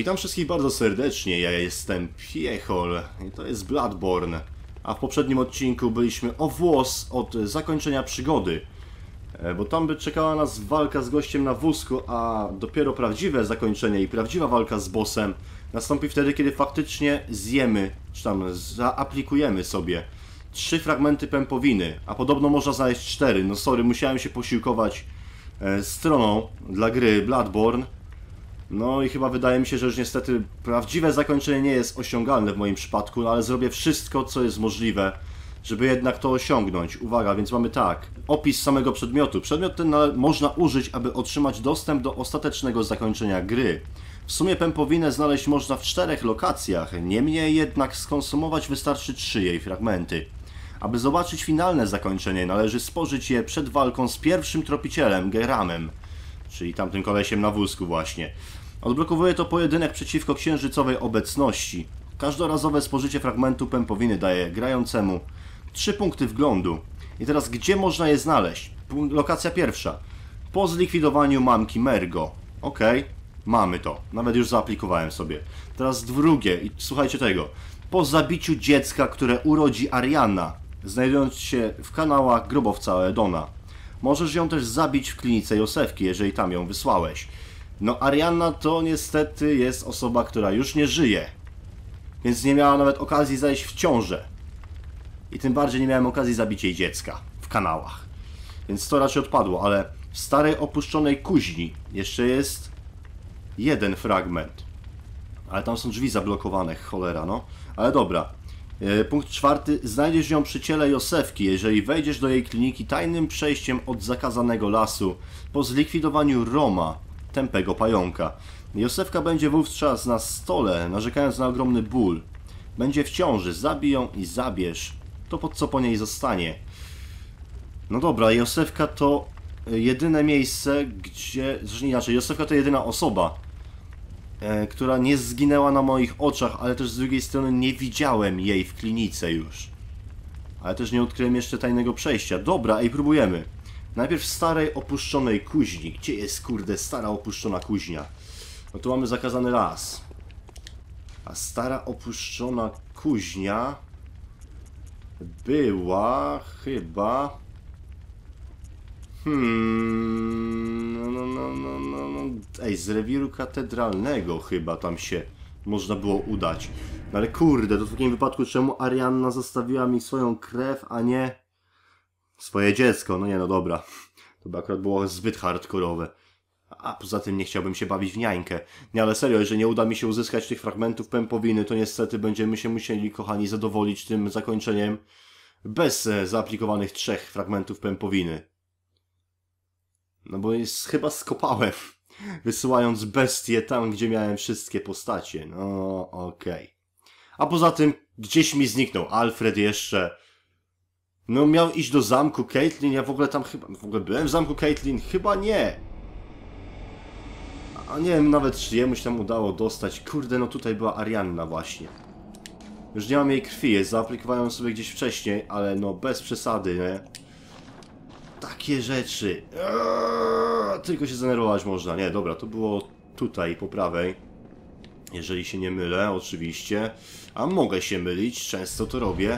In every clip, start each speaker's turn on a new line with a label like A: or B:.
A: Witam wszystkich bardzo serdecznie, ja jestem Piechol i to jest Bloodborne. A w poprzednim odcinku byliśmy o włos od zakończenia przygody. Bo tam by czekała nas walka z gościem na wózku, a dopiero prawdziwe zakończenie i prawdziwa walka z bossem nastąpi wtedy, kiedy faktycznie zjemy, czy tam zaaplikujemy sobie 3 fragmenty pępowiny, a podobno można znaleźć 4. No sorry, musiałem się posiłkować stroną dla gry Bloodborne. No i chyba wydaje mi się, że już niestety prawdziwe zakończenie nie jest osiągalne w moim przypadku, no ale zrobię wszystko, co jest możliwe, żeby jednak to osiągnąć. Uwaga, więc mamy tak. Opis samego przedmiotu. Przedmiot ten można użyć, aby otrzymać dostęp do ostatecznego zakończenia gry. W sumie pępowinę znaleźć można w 4 lokacjach, niemniej jednak skonsumować wystarczy 3 jej fragmenty. Aby zobaczyć finalne zakończenie, należy spożyć je przed walką z pierwszym tropicielem, Geramem. Czyli tamtym kolesiem na wózku właśnie. Odblokowuje to pojedynek przeciwko księżycowej obecności. Każdorazowe spożycie fragmentu pępowiny daje grającemu 3 punkty wglądu. I teraz gdzie można je znaleźć? Lokacja pierwsza. Po zlikwidowaniu mamki Mergo. Okej, mamy to. Nawet już zaaplikowałem sobie. Teraz drugie i słuchajcie tego. Po zabiciu dziecka, które urodzi Arianna, znajdując się w kanałach grobowca Oedona. Możesz ją też zabić w klinice Josefki, jeżeli tam ją wysłałeś. No Arianna to niestety jest osoba, która już nie żyje. Więc nie miała nawet okazji zajść w ciążę. I tym bardziej nie miałem okazji zabić jej dziecka w kanałach. Więc to raczej odpadło, ale w starej opuszczonej kuźni jeszcze jest jeden fragment. Ale tam są drzwi zablokowane, cholera no. Ale dobra. Punkt 4. Znajdziesz ją przy ciele Josefki, jeżeli wejdziesz do jej kliniki tajnym przejściem od zakazanego lasu po zlikwidowaniu Roma, tępego pająka. Josefka będzie wówczas na stole, narzekając na ogromny ból. Będzie w ciąży, zabij ją i zabierz to, co po niej zostanie. No dobra, Josefka to jedyne miejsce, gdzie... Zresztą inaczej, Josefka to jedyna osoba, która nie zginęła na moich oczach, ale też z drugiej strony nie widziałem jej w klinice już. Ale też nie odkryłem jeszcze tajnego przejścia. Dobra, i próbujemy. Najpierw w starej opuszczonej kuźni. Gdzie jest, kurde, stara opuszczona kuźnia? No tu mamy zakazany las. A stara opuszczona kuźnia była chyba... Ej, z rewiru katedralnego chyba tam się można było udać. No ale kurde, to w takim wypadku czemu Arianna zostawiła mi swoją krew, a nie swoje dziecko? No nie, no dobra. To by akurat było zbyt hardkorowe. A poza tym nie chciałbym się bawić w niańkę. Nie, ale serio, jeżeli nie uda mi się uzyskać tych fragmentów pępowiny, to niestety będziemy się musieli, kochani, zadowolić tym zakończeniem bez zaaplikowanych 3 fragmentów pępowiny. No bo jest chyba skopałem, wysyłając bestię tam, gdzie miałem wszystkie postacie. No okej. A poza tym gdzieś mi zniknął Alfred jeszcze. No miał iść do zamku Caitlin, ja w ogóle tam chyba... W ogóle byłem w zamku Caitlin? Chyba nie. A nie wiem nawet, czy jemu się tam udało dostać. Kurde, no tutaj była Arianna właśnie. Już nie mam jej krwi, zaaplikowałem sobie gdzieś wcześniej, ale no bez przesady, nie? Takie rzeczy. Tylko się zdenerwować można. Nie, dobra, to było tutaj po prawej. Jeżeli się nie mylę, oczywiście. A mogę się mylić, często to robię.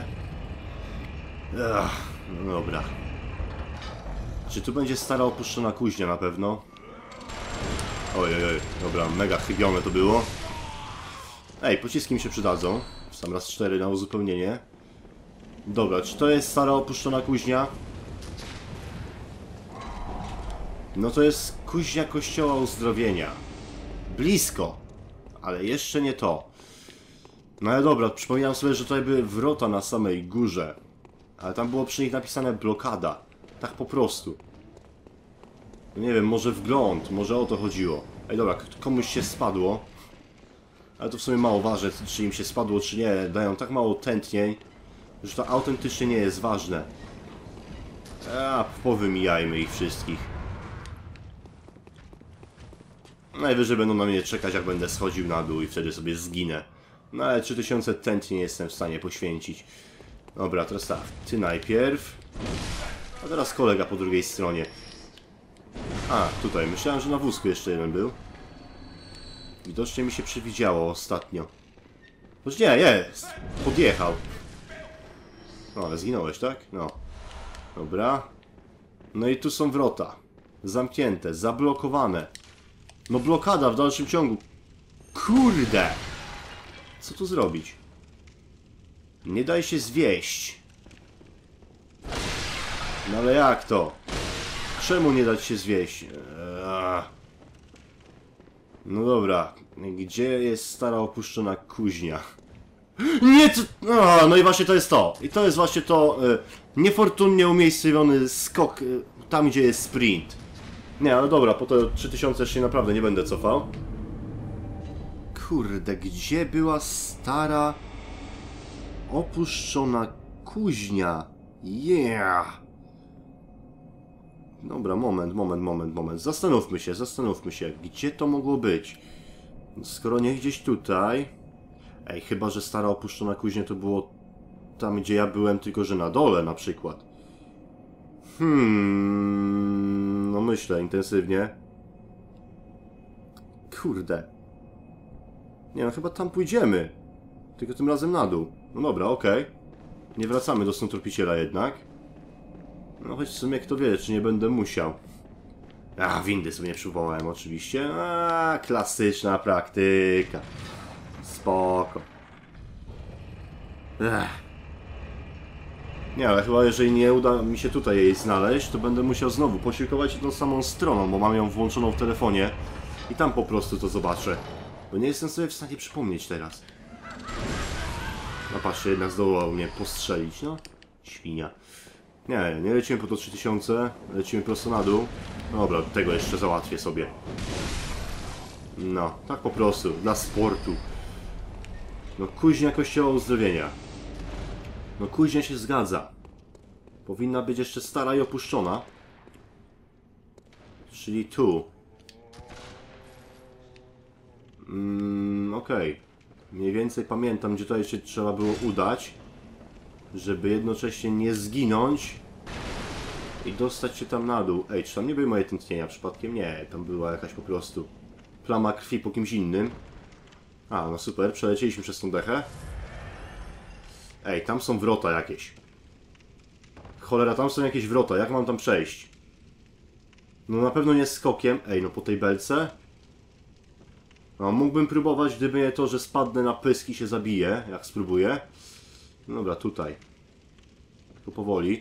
A: No dobra. Czy tu będzie stara opuszczona kuźnia na pewno? Ojej, dobra, mega chybione to było. Ej, pociski mi się przydadzą. Sam raz 4 na uzupełnienie. Dobra, czy to jest stara opuszczona kuźnia? No to jest kuźnia kościoła uzdrowienia. Blisko, ale jeszcze nie to. No ale dobra, przypominam sobie, że tutaj były wrota na samej górze. Ale tam było przy nich napisane blokada. Tak po prostu. No nie wiem, może wgląd, może o to chodziło. Ej dobra, komuś się spadło. Ale to w sumie mało ważne, czy im się spadło, czy nie. Dają tak mało tętnień, że to autentycznie nie jest ważne. Powymijajmy ich wszystkich. Najwyżej będą na mnie czekać, jak będę schodził na dół i wtedy sobie zginę. No ale 3000 tętni nie jestem w stanie poświęcić. Dobra, teraz tak, ty najpierw. A teraz kolega po drugiej stronie. A, tutaj, myślałem, że na wózku jeszcze jeden był. Widocznie mi się przewidziało ostatnio. Choć nie, jest! Podjechał. No, ale zginąłeś, tak? No. Dobra. No i tu są wrota. Zamknięte, zablokowane. No blokada w dalszym ciągu. Kurde! Co tu zrobić? Nie daj się zwieść. No ale jak to? Czemu nie dać się zwieść? No dobra. Gdzie jest stara opuszczona kuźnia? Nie! No i właśnie to jest to. I to jest właśnie to niefortunnie umiejscowiony skok tam, gdzie jest sprint. Nie, ale dobra, po to 3000 się naprawdę nie będę cofał. Kurde, gdzie była stara opuszczona kuźnia? Yeah! Dobra, moment. Zastanówmy się. Gdzie to mogło być? Skoro nie gdzieś tutaj... Ej, chyba że stara opuszczona kuźnia to było tam, gdzie ja byłem, tylko że na dole na przykład. No myślę intensywnie. Kurde. Nie no, chyba tam pójdziemy. Tylko tym razem na dół. No dobra, okej. Nie wracamy do Snu Tropiciela jednak. No choć w sumie kto wie, czy nie będę musiał. Windy sobie nie przywołałem oczywiście. Klasyczna praktyka. Spoko. Nie, ale chyba jeżeli nie uda mi się tutaj jej znaleźć, to będę musiał znowu posiłkować się tą samą stroną, bo mam ją włączoną w telefonie i tam po prostu to zobaczę. Bo nie jestem sobie w stanie przypomnieć teraz. No patrzcie, jednak zdołał mnie postrzelić, no. Świnia. Nie lecimy po to 3000, lecimy prosto na dół. No dobra, tego jeszcze załatwię sobie. No, tak po prostu, dla sportu. No kuźnia Kościoła Uzdrowienia. No kuźnia się zgadza. Powinna być jeszcze stara i opuszczona. Czyli tu. Okej. Mniej więcej pamiętam, gdzie to jeszcze trzeba było udać. Żeby jednocześnie nie zginąć. I dostać się tam na dół. Ej, czy tam nie były moje tętnienia przypadkiem? Nie, tam była jakaś po prostu plama krwi po kimś innym. No super, przelecieliśmy przez tą dechę. Ej, tam są wrota jakieś. Cholera, tam są jakieś wrota, jak mam tam przejść? No na pewno nie skokiem. Ej, no po tej belce. No mógłbym próbować, gdyby nie to, że spadnę na pysk i się zabiję, jak spróbuję. No dobra, tutaj. Tylko powoli.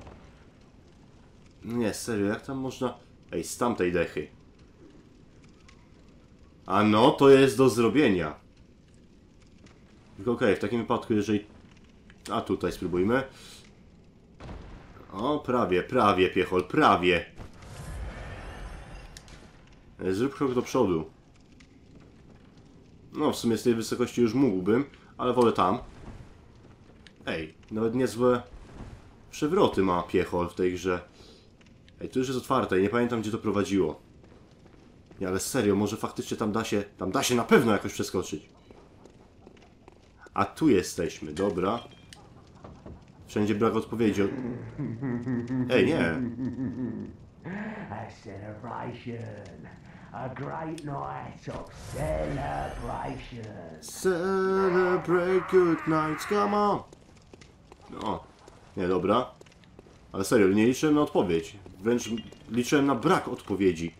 A: Nie, serio, jak tam można... Ej, z tamtej dechy. No, to jest do zrobienia. Tylko okej, w takim wypadku, jeżeli... tutaj spróbujmy. O, prawie, piechol, prawie. Zrób krok do przodu. No, w sumie z tej wysokości już mógłbym, ale wolę tam. Ej, nawet niezłe przewroty ma piechol w tej grze. Ej, tu już jest otwarte i nie pamiętam, gdzie to prowadziło. Nie, ale serio, może faktycznie tam da się na pewno jakoś przeskoczyć. A tu jesteśmy, dobra. Wszędzie brak odpowiedzi. Ej, nie.
B: A celebration. A great night of celebration.
A: Celebrate good nights, come on. No, nie, dobra. Ale serio, nie liczyłem na odpowiedź. Wręcz liczyłem na brak odpowiedzi.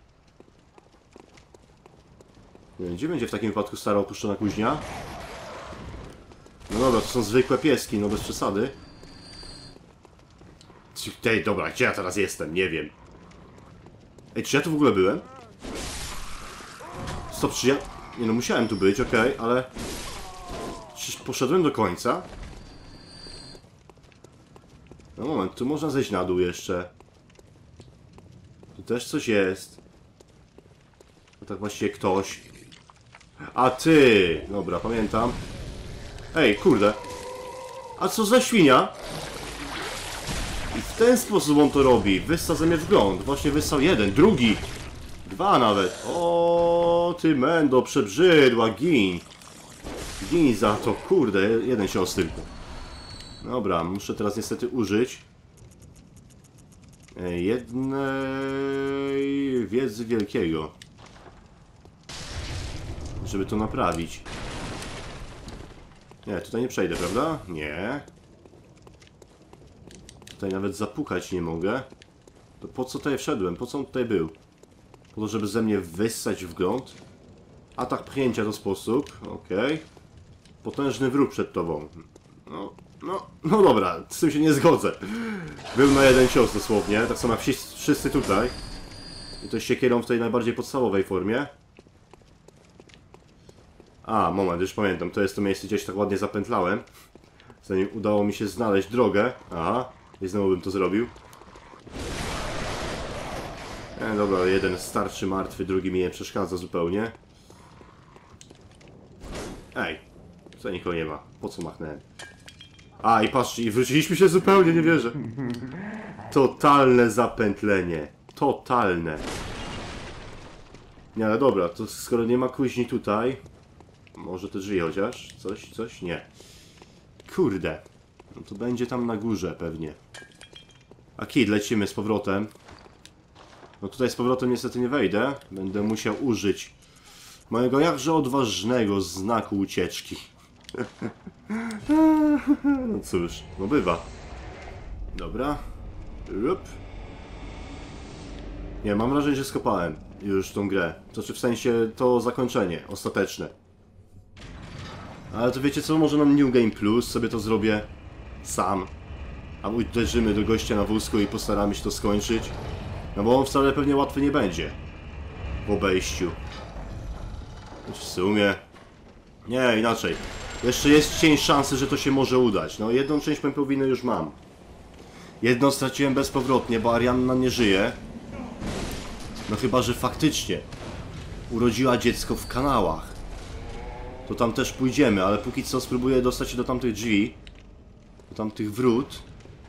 A: Nie wiem, gdzie będzie w takim wypadku stara opuszczona kuźnia? No dobra, to są zwykłe pieski, no bez przesady. Ej, dobra, gdzie ja teraz jestem? Nie wiem. Ej, czy ja tu w ogóle byłem? Stop, czy ja... Nie no, musiałem tu być, okej, ale... Czy poszedłem do końca? No moment, tu można zejść na dół jeszcze. Tu też coś jest. No tak właściwie ktoś. A ty! Dobra, pamiętam. Ej, kurde. A co za świnia? I w ten sposób on to robi. Wyssał ze mnie wgląd. Właśnie wyssał jeden, drugi. Dwa nawet. O, ty mendo, przebrzydła, gin. Gin za to, kurde, jeden cios tylko. Dobra, muszę teraz niestety użyć jednej wiedzy wielkiego. żeby to naprawić. Nie, tutaj nie przejdę, prawda? Nie. Tutaj nawet zapukać nie mogę. To po co tutaj wszedłem? Po co on tutaj był? Po to, żeby ze mnie wyssać w grunt? Atak pchnięcia to sposób. Okej. Potężny wróg przed tobą. No dobra, z tym się nie zgodzę. Był na jeden cios dosłownie, tak samo jak wszyscy tutaj. I to siekierą w tej najbardziej podstawowej formie. A, moment, już pamiętam, to jest to miejsce, gdzieś tak ładnie zapętlałem. Zanim udało mi się znaleźć drogę. Aha, i znowu bym to zrobił. Dobra, jeden starczy martwy, drugi mi nie przeszkadza zupełnie. Ej, tutaj nikogo nie ma. Po co machnąłem? A, i patrzcie, i wróciliśmy się zupełnie, nie wierzę. Totalne zapętlenie. Totalne. Nie, ale dobra, to skoro nie ma kuźni tutaj... Może te drzwi chociaż? Coś? Nie. Kurde. No to będzie tam na górze pewnie. A kid, lecimy z powrotem. No tutaj z powrotem niestety nie wejdę. Będę musiał użyć mojego jakże odważnego znaku ucieczki. No cóż, no bywa. Dobra. Rup. Nie, mam wrażenie, że skopałem już tą grę. Znaczy w sensie to zakończenie, ostateczne. Ale to wiecie co, może na New Game Plus sobie to zrobię sam. A uderzymy do gościa na wózku i postaramy się to skończyć. No bo on wcale pewnie łatwy nie będzie. W obejściu. W sumie... Nie, inaczej. Jeszcze jest cień szansy, że to się może udać. No jedną część pępowiny już mam. Jedną straciłem bezpowrotnie, bo Arianna nie żyje. No chyba, że faktycznie urodziła dziecko w kanałach. To tam też pójdziemy, ale póki co spróbuję dostać się do tamtych drzwi. Do tamtych wrót.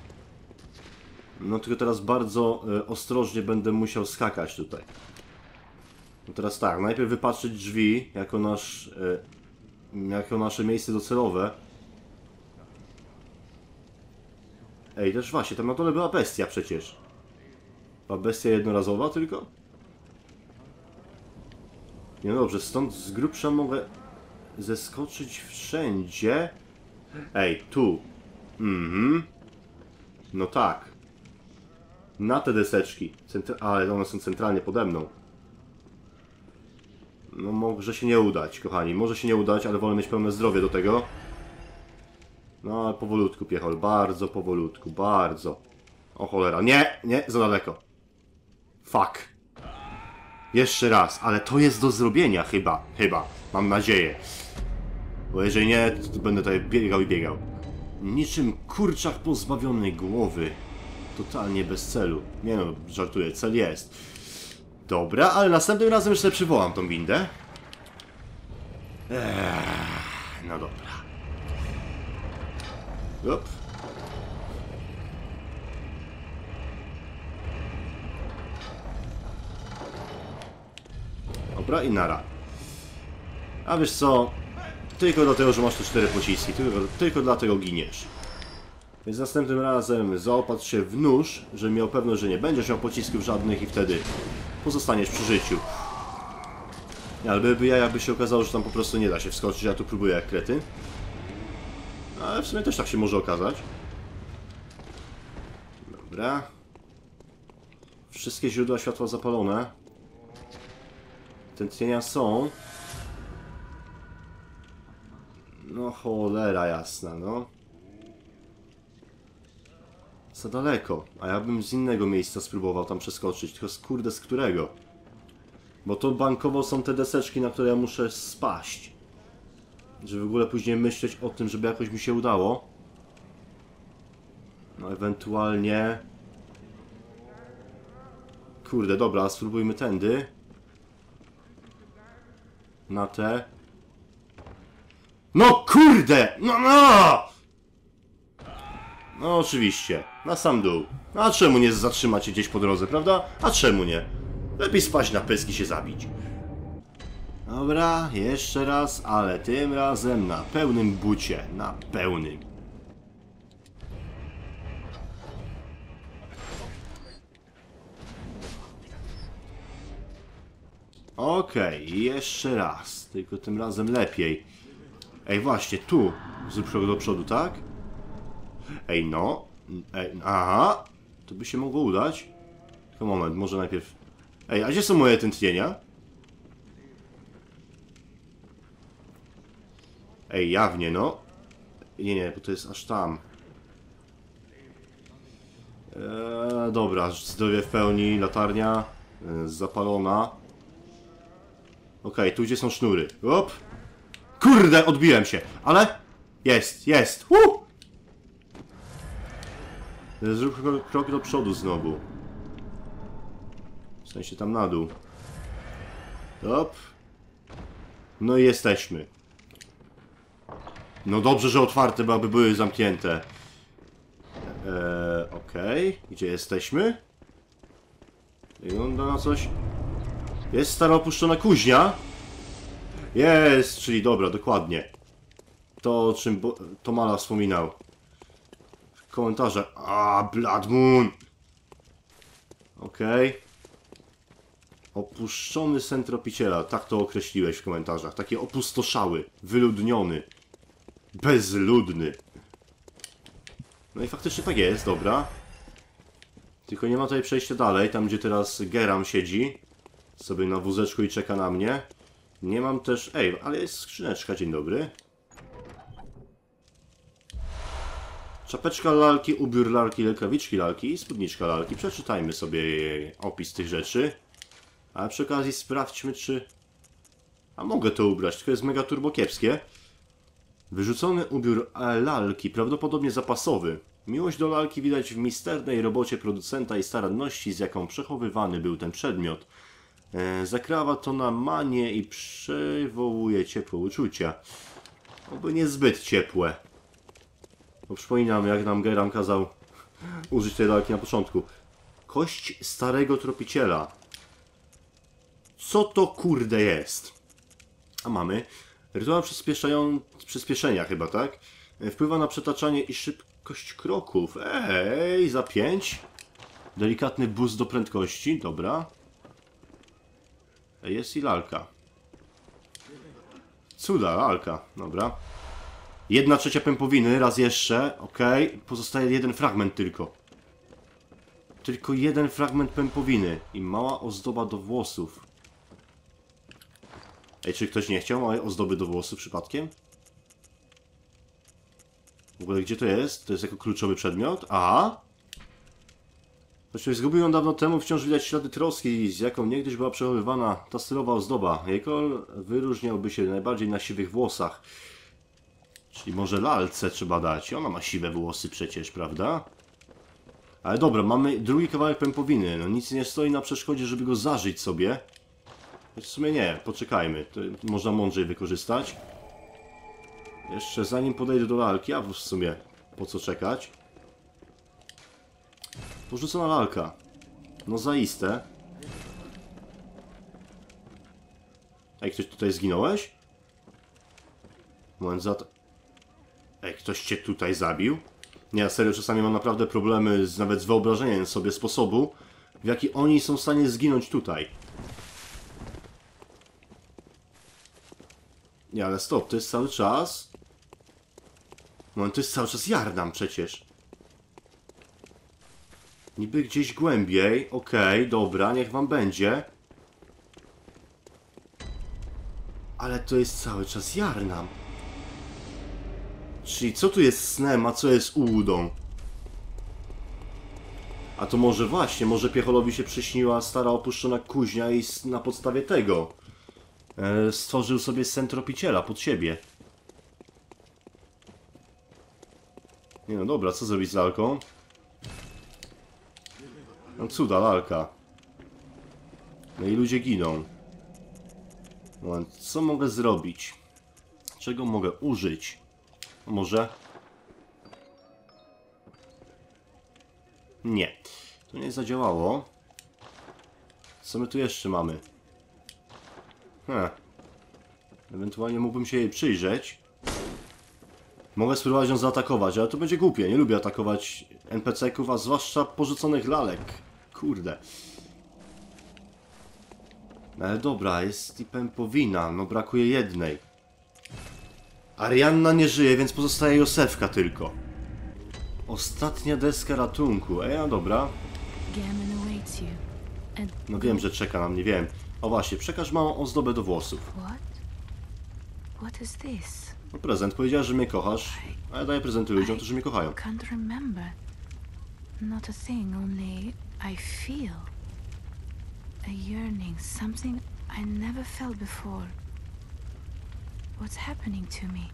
A: No tylko teraz bardzo ostrożnie będę musiał skakać tutaj. No teraz tak, najpierw wypatrzyć drzwi jako nasze miejsce docelowe. Ej, też właśnie, tam na dole była bestia przecież. Była bestia jednorazowa tylko? Nie, no dobrze, stąd z grubsza mogę zeskoczyć wszędzie. Ej, tu. No tak. Na te deseczki. Ale one są centralnie pode mną. No może się nie udać, kochani. Może się nie udać, ale wolę mieć pełne zdrowie do tego. No ale powolutku, piechol. Bardzo powolutku, bardzo. O cholera. Nie, nie, za daleko. Fuck. Jeszcze raz, ale to jest do zrobienia chyba. Mam nadzieję. Bo jeżeli nie, to będę tutaj biegał i biegał. Niczym kurczak pozbawiony głowy. Totalnie bez celu. Nie no, żartuję, cel jest. Dobra, ale następnym razem już sobie przywołam tą windę. No dobra. Up. Dobra i nara. A wiesz co? Tylko dlatego, że masz te 4 pociski. Tylko dlatego giniesz. Więc następnym razem zaopatrz się w nóż, żeby miał pewność, że nie będziesz miał pocisków żadnych i wtedy pozostaniesz przy życiu. Nie, ale byłby ja, jakby się okazało, że tam po prostu nie da się wskoczyć, ja tu próbuję jak kretyn. Ale w sumie też tak się może okazać. Dobra. Wszystkie źródła światła zapalone. Tętnienia są. No cholera jasna, no. Za daleko. A ja bym z innego miejsca spróbował tam przeskoczyć. Tylko kurde z którego? Bo to bankowo są te deseczki, na które ja muszę spaść. Żeby w ogóle później myśleć o tym, żeby jakoś mi się udało. No ewentualnie... Kurde, dobra, spróbujmy tędy. Na te... No kurde! No! No oczywiście, na sam dół. A czemu nie zatrzymać się gdzieś po drodze, prawda? A czemu nie? Lepiej spaść na pysk i się zabić. Dobra, jeszcze raz, ale tym razem na pełnym bucie. Na pełnym. Okej, jeszcze raz. Tylko tym razem lepiej. Ej, właśnie, tu. Zrób krok do przodu, tak? Ej, no. Ej, aha. To by się mogło udać. Tylko moment, może najpierw... Ej, a gdzie są moje tętnienia? Ej, jawnie, no. Nie, bo to jest aż tam. Dobra, zdrowie w pełni, latarnia zapalona. Okej, tu gdzie są sznury. Op! Kurde, odbiłem się, ale... Jest! Zrób krok do przodu znowu. W sensie tam na dół. Op. No i jesteśmy. No dobrze, że otwarte, bo aby były zamknięte. Okej. Gdzie jesteśmy? Wygląda na coś. Jest stara opuszczona kuźnia. Jest, czyli dobra, dokładnie. To, o czym Tomala wspominał. W komentarzach. Blood Moon. Okej. Opuszczony sen tropiciela. Tak to określiłeś w komentarzach. Taki opustoszały. Wyludniony. Bezludny. No i faktycznie tak jest, dobra. Tylko nie ma tutaj przejścia dalej, tam gdzie teraz Geram siedzi. Sobie na wózeczku i czeka na mnie. Nie mam też... Ej, ale jest skrzyneczka, dzień dobry. Czapeczka lalki, ubiór lalki, rękawiczki lalki i spódniczka lalki. Przeczytajmy sobie opis tych rzeczy. A przy okazji sprawdźmy, czy... A mogę to ubrać, tylko jest mega turbo kiepskie. Wyrzucony ubiór lalki, prawdopodobnie zapasowy. Miłość do lalki widać w misternej robocie producenta i staranności, z jaką przechowywany był ten przedmiot. Zakrawa to na manię i przywołuje ciepłe uczucia. Oby niezbyt ciepłe. Bo przypominam, jak nam Geram kazał użyć tej lalki na początku. Kość starego tropiciela. Co to kurde jest? A mamy... Rytuał przyspieszenia chyba, tak? Wpływa na przetaczanie i szybkość kroków. Ej, za 5. Delikatny boost do prędkości, dobra. Jest i lalka. Cuda, lalka, dobra. 1/3 pępowiny, raz jeszcze, okej. Pozostaje jeden fragment tylko. Tylko jeden fragment pępowiny i mała ozdoba do włosów. Ej, czy ktoś nie chciał małej ozdoby do włosów przypadkiem? W ogóle gdzie to jest? To jest jako kluczowy przedmiot? Aha! Choć zgubił ją dawno temu, wciąż widać ślady troski, z jaką niegdyś była przechowywana ta stylowa ozdoba. Jej kolor wyróżniałby się najbardziej na siwych włosach. Czyli może lalce trzeba dać. Ona ma siwe włosy przecież, prawda? Ale dobra, mamy drugi kawałek pępowiny. No nic nie stoi na przeszkodzie, żeby go zażyć sobie. W sumie nie, poczekajmy. To można mądrzej wykorzystać. Jeszcze zanim podejdę do lalki, a w sumie po co czekać? Porzucona lalka. No zaiste. Ej, ktoś tutaj zginąłeś? Moment, Ej, ktoś cię tutaj zabił? Nie, serio, czasami mam naprawdę problemy nawet z wyobrażeniem sobie sposobu, w jaki oni są w stanie zginąć tutaj. Nie, ale stop, to jest cały czas... Moment, to jest cały czas Jarnam przecież. Niby gdzieś głębiej, okej, dobra, niech wam będzie. Ale to jest cały czas Jarnam. Czyli co tu jest snem, a co jest ułudą? A to może właśnie, może Piecholowi się przyśniła stara opuszczona kuźnia i na podstawie tego stworzył sobie sen tropiciela pod siebie. Nie no dobra, co zrobić z lalką? No cuda, lalka. No i ludzie giną. Moment, co mogę zrobić? Czego mogę użyć? Może? Nie. To nie zadziałało. Co my tu jeszcze mamy? Ewentualnie mógłbym się jej przyjrzeć. Mogę spróbować ją zaatakować, ale to będzie głupie. Nie lubię atakować NPC-ków, a zwłaszcza porzuconych lalek. Kurde. Ale dobra, jest typem powinna, no brakuje jednej. Arianna nie żyje, więc pozostaje Józefka tylko. Ostatnia deska ratunku, no dobra.
C: Gammon awaits you. And
A: No wiem, że czeka na mnie, wiem. O właśnie, przekaż małą ozdobę do włosów.
C: what? What is this?
A: No prezent, powiedziała, że mnie kochasz, a ja daję prezenty ludziom, którzy mnie kochają.
C: Can't remember. Not a thing, only I feel a yearning, something I never felt before. What's happening to me?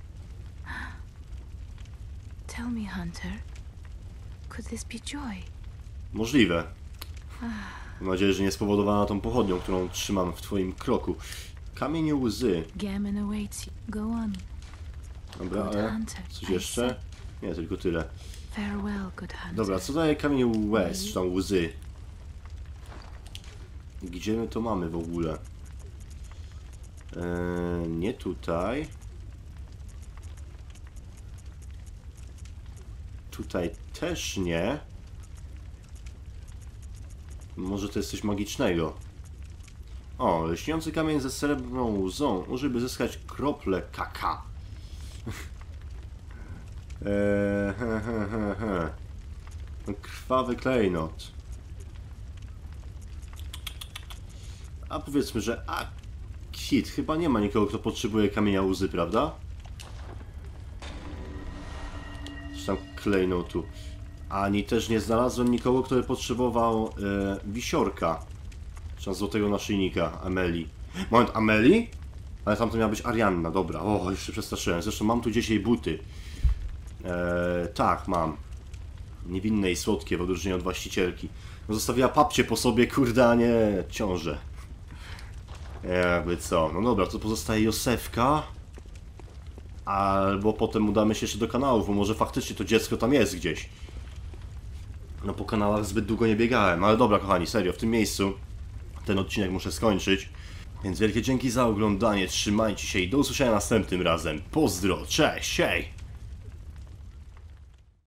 C: Tell me, Hunter. Could this be joy?
A: Możliwe. Mam nadzieję, że nie spowodowana tą pochodnią, którą trzymam w twoim kroku. Kamień łzy.
C: Gammon awaits you. Go on.
A: Dobra, ale coś jeszcze? Nie, tylko tyle.
C: Farewell, good hunter.
A: Dobra, co daje kamień łez, czy tam łzy? Gdzie my to mamy w ogóle? Nie tutaj. Tutaj też nie. Może to jest coś magicznego. O, lśniący kamień ze srebrną łzą. Użyj, by zyskać krople kaka. Krwawy klejnot. A powiedzmy, że hit, chyba nie ma nikogo, kto potrzebuje kamienia łzy, prawda? Czy tam klejnotu. Ani też nie znalazłem nikogo, kto by potrzebował wisiorka. Czy tam złotego naszyjnika, Ameli. Moment, Ameli? Ale tam to miała być Arianna, dobra. O, jeszcze przestraszyłem. Zresztą mam tu gdzieś jej buty. Tak, mam. Niewinne i słodkie w odróżnieniu od właścicielki. No, zostawiła papcie po sobie, kurde, a nie ciążę. Jakby co. No dobra, to pozostaje Józefka. Albo potem udamy się jeszcze do kanałów, bo może faktycznie to dziecko tam jest gdzieś. No po kanałach zbyt długo nie biegałem, ale dobra kochani, serio, w tym miejscu ten odcinek muszę skończyć. Więc wielkie dzięki za oglądanie, trzymajcie się i do usłyszenia następnym razem. Pozdro, cześć, hej!